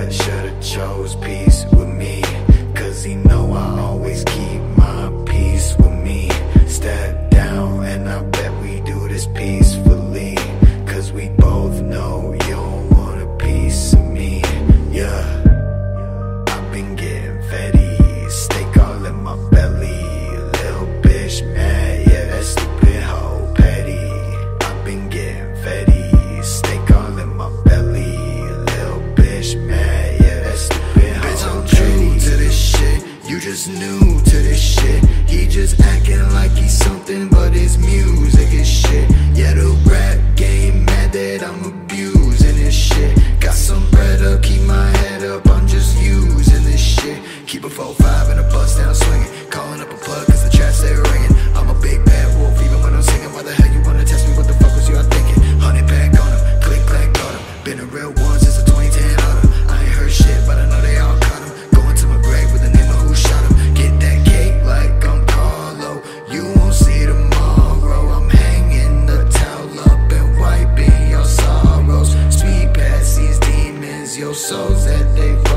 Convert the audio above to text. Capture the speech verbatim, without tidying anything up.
but should've chose peace with me, cause he know I always keep my peace with me. Step down and I bet we do this peacefully, cause we both know you don't want a piece of me. Yeah, I've been getting fetty, steak all in my belly. Little bitch mad, yeah, that stupid hoe petty. I've been getting fetty, steak all in my belly. Little bitch mad, yeah, that stupid hoe bitch, I'm true to this shit, you just new to this shit. He just acting like he's something, but his music is shit. Yeah, the rap game mad that I'm abusing this shit. Got some bread up, keep my head up, I'm just using this shit. Keep a four five and a bust down swinging, calling up a plug cause the trap stay ringing. I'm a big bad wolf even when I'm singing. Why the hell you wanna test me, what the fuck was you all thinking? Hundred pack on him, click clack got him. Been a real one since the twenty ten autumn. I ain't heard shit but I know they all caught him. Going to my grave with the name of who shot him. Get that cake like I'm Carlo, you won't see tomorrow. I'm hanging the towel up and wiping your sorrows. Sweet past these demons, your souls that they